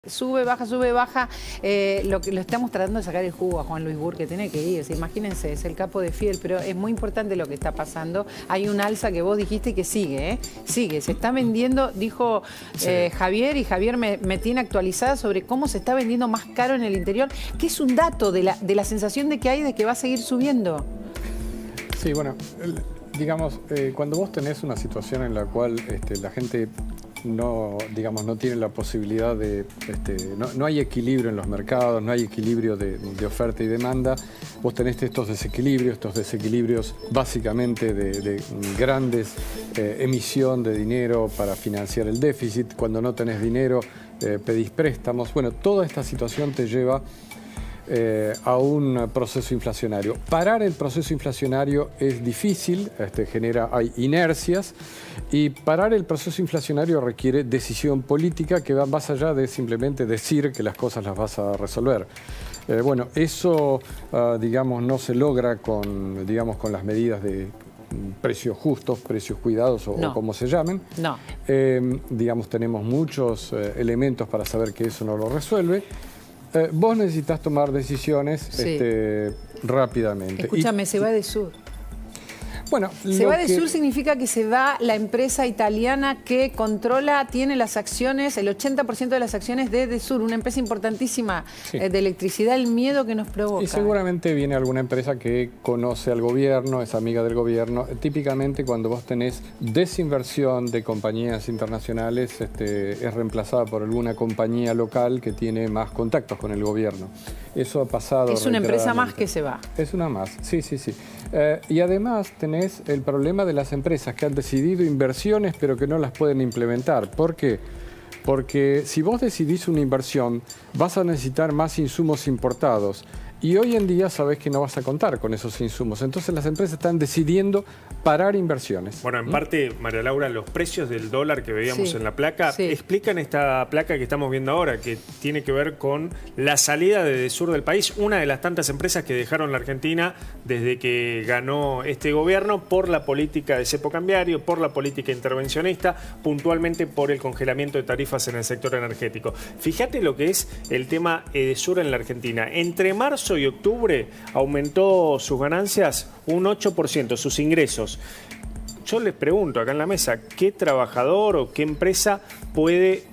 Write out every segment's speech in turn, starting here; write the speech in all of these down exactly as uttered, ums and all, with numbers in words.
Sube, baja, sube, baja. Eh, lo que lo estamos tratando de sacar el jugo a Juan Luis Burr, que tiene que irse. Imagínense, es el capo de Fidel, pero es muy importante lo que está pasando. Hay un alza que vos dijiste que sigue, ¿eh? Sigue, se está vendiendo, dijo eh, sí. Javier, y Javier me, me tiene actualizada sobre cómo se está vendiendo más caro en el interior, que es un dato de la, de la sensación de que hay de que va a seguir subiendo. Sí, bueno, digamos, eh, cuando vos tenés una situación en la cual este, la gente no, digamos, no tiene la posibilidad de... Este, no, no hay equilibrio en los mercados, no hay equilibrio de, de oferta y demanda. Vos tenés estos desequilibrios, estos desequilibrios básicamente de, de grandes eh, emisión de dinero para financiar el déficit. Cuando no tenés dinero, eh, pedís préstamos. Bueno, toda esta situación te lleva Eh, a un proceso inflacionario. Parar el proceso inflacionario es difícil, este, genera, hay inercias, y parar el proceso inflacionario requiere decisión política que va más allá de simplemente decir que las cosas las vas a resolver. Eh, bueno, eso, uh, digamos, no se logra con, digamos, con las medidas de precios justos, precios cuidados o, no. o como se llamen. No. Eh, digamos, tenemos muchos eh, elementos para saber que eso no lo resuelve. Eh, vos necesitas tomar decisiones sí. este, rápidamente. Escúchame, y, se va de sur. Bueno, se va de que... sur significa que se va la empresa italiana que controla, tiene las acciones, el ochenta por ciento de las acciones de Edesur, una empresa importantísima sí. eh, de electricidad, el miedo que nos provoca. Y seguramente viene alguna empresa que conoce al gobierno, es amiga del gobierno. Típicamente cuando vos tenés desinversión de compañías internacionales, este, es reemplazada por alguna compañía local que tiene más contactos con el gobierno. Eso ha pasado. Es una empresa más que se va. Es una más, sí, sí, sí. Eh, y además tenés el problema de las empresas que han decidido inversiones pero que no las pueden implementar. ¿Por qué? Porque si vos decidís una inversión, vas a necesitar más insumos importados. Y hoy en día sabés que no vas a contar con esos insumos. Entonces las empresas están decidiendo parar inversiones. Bueno, en ¿Mm? parte, María Laura, los precios del dólar que veíamos sí, en la placa sí. explican esta placa que estamos viendo ahora, que tiene que ver con la salida de Edesur del país, una de las tantas empresas que dejaron la Argentina desde que ganó este gobierno por la política de cepo cambiario, por la política intervencionista, puntualmente por el congelamiento de tarifas en el sector energético. Fíjate lo que es el tema Edesur en la Argentina. Entre marzo y octubre aumentó sus ganancias un ocho por ciento, sus ingresos. Yo les pregunto acá en la mesa, ¿qué trabajador o qué empresa puede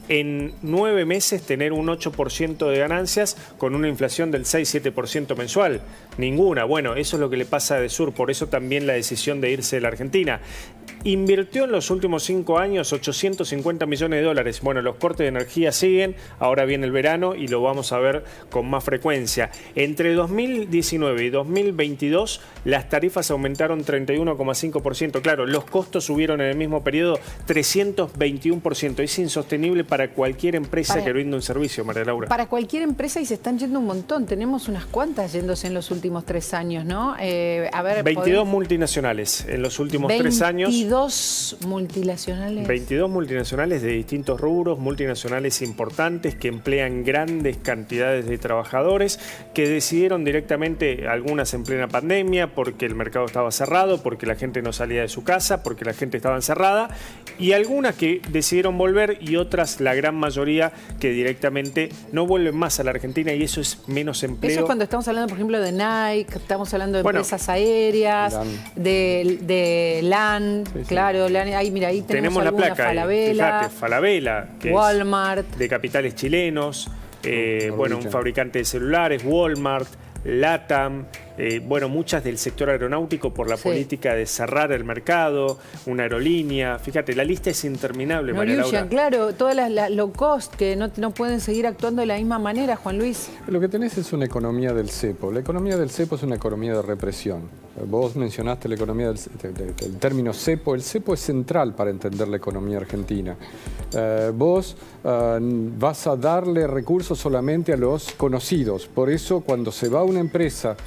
en nueve meses tener un ocho por ciento de ganancias con una inflación del seis a siete por ciento mensual? Ninguna. Bueno, eso es lo que le pasa a Edesur, por eso también la decisión de irse de la Argentina. Invirtió en los últimos cinco años ochocientos cincuenta millones de dólares. Bueno, los cortes de energía siguen, ahora viene el verano y lo vamos a ver con más frecuencia. Entre dos mil diecinueve y dos mil veintidós, las tarifas aumentaron treinta y uno coma cinco por ciento. Claro, los costos subieron en el mismo periodo trescientos veintiuno por ciento. Es insostenible para cualquier empresa para, que brinda un servicio, María Laura. Para cualquier empresa, y se están yendo un montón. Tenemos unas cuantas yéndose en los últimos tres años, ¿no? Eh, a ver, veintidós podemos... multinacionales en los últimos tres años. veintidós multinacionales. veintidós multinacionales de distintos rubros, multinacionales importantes que emplean grandes cantidades de trabajadores, que decidieron directamente, algunas en plena pandemia, porque el mercado estaba cerrado, porque la gente no salía de su casa, porque la gente estaba encerrada, y algunas que decidieron volver y otras, la gran mayoría, que directamente no vuelven más a la Argentina, y eso es menos empleo. Eso es cuando estamos hablando, por ejemplo, de Nike, estamos hablando de bueno, empresas aéreas, LAN. de, de LAN, sí, sí. claro, LAN, ahí, mira, ahí tenemos, tenemos la alguna, placa, Falabella, fíjate, Falabella, que Walmart, es de capitales chilenos, eh, bueno, un fabricante de celulares, Walmart, LATAM, eh, bueno, muchas del sector aeronáutico por la sí. política de cerrar el mercado, una aerolínea. Fíjate, la lista es interminable, María Laura. Claro, todas las, las low cost que no, no pueden seguir actuando de la misma manera, Juan Luis. Lo que tenés es una economía del cepo. La economía del cepo es una economía de represión. Vos mencionaste la economía del de, de, del término cepo. El cepo es central para entender la economía argentina. Eh, vos eh, vas a darle recursos solamente a los conocidos. Por eso, cuando se va una empresa internacional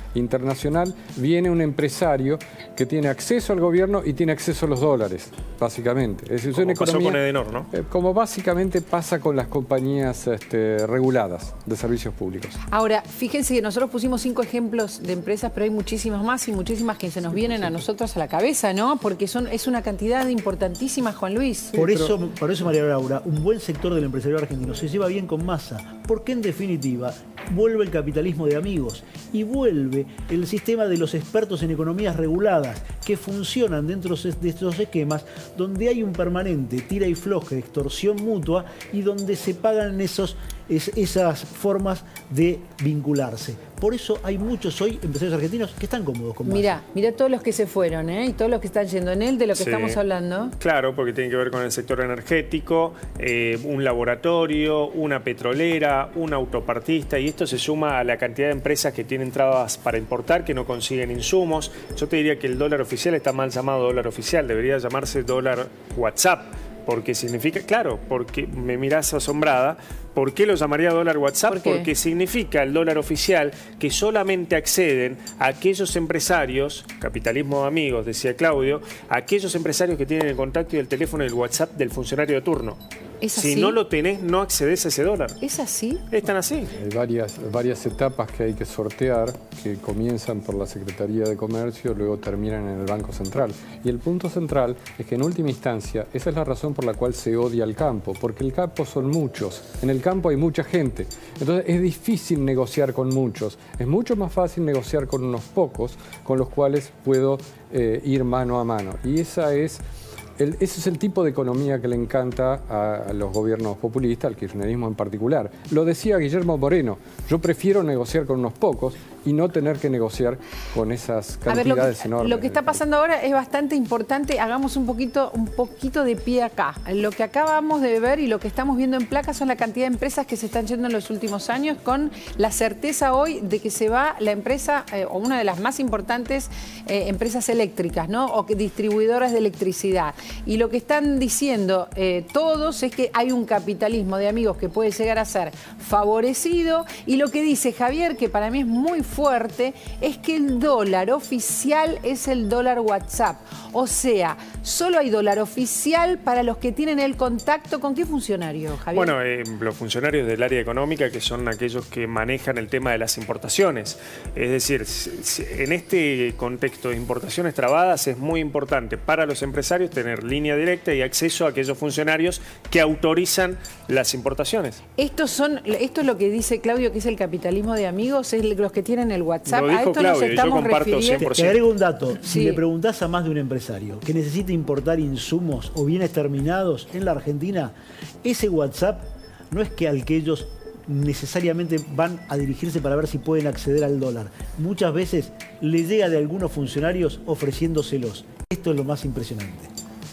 internacional viene un empresario que tiene acceso al gobierno y tiene acceso a los dólares, básicamente. Es decir, como una pasó economía, con Edenor, ¿no? Eh, como básicamente pasa con las compañías este, reguladas de servicios públicos. Ahora, fíjense que nosotros pusimos cinco ejemplos de empresas, pero hay muchísimas más y muchísimas que se nos vienen a nosotros a la cabeza, ¿no? Porque son, es una cantidad importantísima, Juan Luis. Por eso, por eso, María Laura, un buen sector del empresariado argentino se lleva bien con Massa, porque en definitiva vuelve el capitalismo de amigos y vuelve el sistema de los expertos en economías reguladas que funcionan dentro de estos esquemas donde hay un permanente tira y floje, extorsión mutua y donde se pagan esos, es, esas formas de vincularse. Por eso hay muchos hoy empresarios argentinos que están cómodos con Massa. Mirá, mirá todos los que se fueron, ¿eh? Y todos los que están yendo en él, de lo que Sí. estamos hablando. Claro, porque tiene que ver con el sector energético, eh, un laboratorio, una petrolera, un autopartista, y esto se suma a la cantidad de empresas que tienen trabas para importar, que no consiguen insumos. Yo te diría que el dólar oficial está mal llamado dólar oficial, debería llamarse dólar WhatsApp, porque significa, claro, porque me mirás asombrada, ¿por qué lo llamaría dólar WhatsApp? ¿Por qué? Porque significa el dólar oficial que solamente acceden a aquellos empresarios, capitalismo de amigos, decía Claudio, a aquellos empresarios que tienen el contacto y el teléfono y el WhatsApp del funcionario de turno. ¿Es así? Si no lo tenés, no accedes a ese dólar. ¿Es así? Es tan así. Hay varias, varias etapas que hay que sortear, que comienzan por la Secretaría de Comercio, luego terminan en el Banco Central. Y el punto central es que en última instancia, esa es la razón por la cual se odia al campo, porque el campo son muchos, en el campo hay mucha gente. Entonces es difícil negociar con muchos, es mucho más fácil negociar con unos pocos, con los cuales puedo eh, ir mano a mano. Y esa es... El, ese es el tipo de economía que le encanta a, a los gobiernos populistas, al kirchnerismo en particular. Lo decía Guillermo Moreno, yo prefiero negociar con unos pocos y no tener que negociar con esas cantidades A ver, lo que, enormes. Lo que está pasando ahora es bastante importante. Hagamos un poquito, un poquito de pie acá. Lo que acabamos de ver y lo que estamos viendo en placa son la cantidad de empresas que se están yendo en los últimos años, con la certeza hoy de que se va la empresa, eh, o una de las más importantes eh, empresas eléctricas, ¿no? O que distribuidoras de electricidad. Y lo que están diciendo eh, todos es que hay un capitalismo de amigos que puede llegar a ser favorecido. Y lo que dice Javier, que para mí es muy fuerte, es que el dólar oficial es el dólar WhatsApp. O sea, solo hay dólar oficial para los que tienen el contacto. ¿Con qué funcionario, Javier? Bueno, eh, los funcionarios del área económica, que son aquellos que manejan el tema de las importaciones. Es decir, en este contexto de importaciones trabadas es muy importante para los empresarios tener línea directa y acceso a aquellos funcionarios que autorizan las importaciones. Estos son, esto es lo que dice Claudio, que es el capitalismo de amigos, es los que tienen el WhatsApp. Lo dijo a esto Claudio, nos yo estamos comparto refiriendo. cien por Te ciento. agrego un dato. Sí. Si le preguntás a más de un empresario que necesita importar insumos o bienes terminados en la Argentina, ese WhatsApp no es que al que ellos necesariamente van a dirigirse para ver si pueden acceder al dólar. Muchas veces le llega de algunos funcionarios ofreciéndoselos. Esto es lo más impresionante.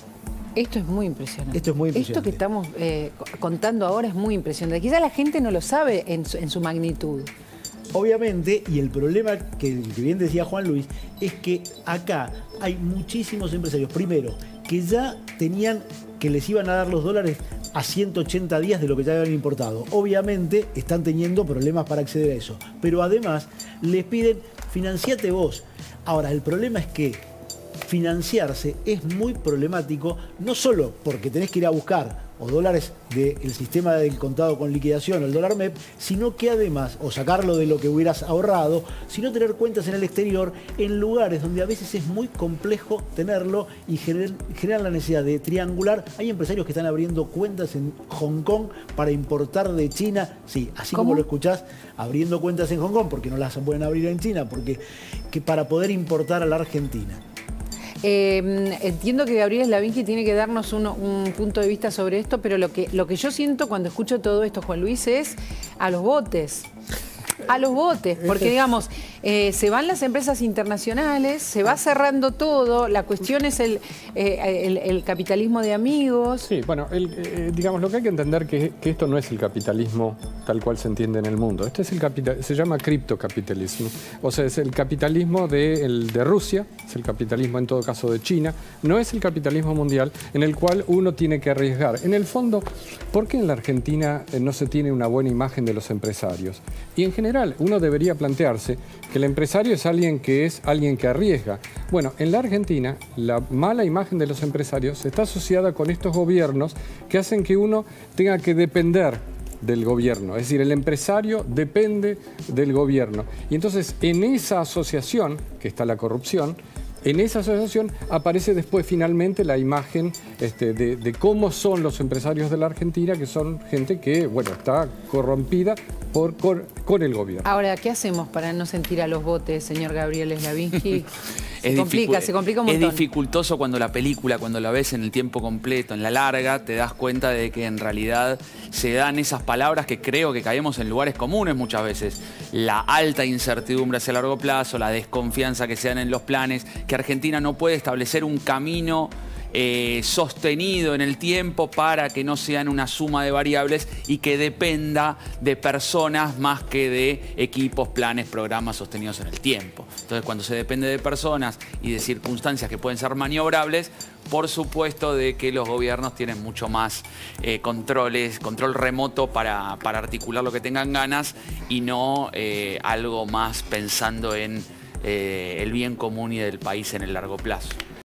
Esto es muy impresionante. Esto es muy impresionante. Esto que estamos eh, contando ahora es muy impresionante. Quizá la gente no lo sabe en su, en su magnitud. Obviamente, y el problema que, que bien decía Juan Luis, es que acá hay muchísimos empresarios, primero, que ya tenían que les iban a dar los dólares a ciento ochenta días de lo que ya habían importado. Obviamente están teniendo problemas para acceder a eso, pero además les piden, financiate vos. Ahora, el problema es que financiarse es muy problemático, no solo porque tenés que ir a buscar o dólares del sistema del contado con liquidación, o el dólar M E P, sino que además, o sacarlo de lo que hubieras ahorrado, sino tener cuentas en el exterior, en lugares donde a veces es muy complejo tenerlo y generan, generan la necesidad de triangular. Hay empresarios que están abriendo cuentas en Hong Kong para importar de China, sí, así ¿Cómo? como lo escuchás, abriendo cuentas en Hong Kong, porque no las pueden abrir en China, porque que para poder importar a la Argentina. Eh, entiendo que Gabriel Slavinski tiene que darnos un, un punto de vista sobre esto, pero lo que, lo que yo siento cuando escucho todo esto, Juan Luis, es a los botes. A los botes, porque digamos, eh, se van las empresas internacionales, se va cerrando todo, la cuestión es el, eh, el, el capitalismo de amigos. Sí, bueno, el, eh, digamos, lo que hay que entender que, que esto no es el capitalismo tal cual se entiende en el mundo. Este es el capital, se llama criptocapitalismo. O sea, es el capitalismo de, el, de Rusia, es el capitalismo en todo caso de China, no es el capitalismo mundial en el cual uno tiene que arriesgar. En el fondo, ¿por qué en la Argentina no se tiene una buena imagen de los empresarios? Y en general general uno debería plantearse que el empresario es alguien que es alguien que arriesga. Bueno, en la Argentina la mala imagen de los empresarios está asociada con estos gobiernos que hacen que uno tenga que depender del gobierno. Es decir, el empresario depende del gobierno. Y entonces en esa asociación, que está la corrupción, en esa asociación aparece después finalmente la imagen este, de, de cómo son los empresarios de la Argentina, que son gente que, bueno, está corrompida por, con, con el gobierno. Ahora, ¿qué hacemos para no sentir a los botes, señor Gabriel Slavinsky? Se complica, se complica un montón. Es dificultoso cuando la película, cuando la ves en el tiempo completo, en la larga, te das cuenta de que en realidad se dan esas palabras que creo que caemos en lugares comunes muchas veces. La alta incertidumbre hacia largo plazo, la desconfianza que se dan en los planes, que Argentina no puede establecer un camino Eh, sostenido en el tiempo para que no sean una suma de variables y que dependa de personas más que de equipos, planes, programas sostenidos en el tiempo. Entonces, cuando se depende de personas y de circunstancias que pueden ser maniobrables, por supuesto de que los gobiernos tienen mucho más eh, controles, control remoto para, para articular lo que tengan ganas y no eh, algo más pensando en eh, el bien común y del país en el largo plazo.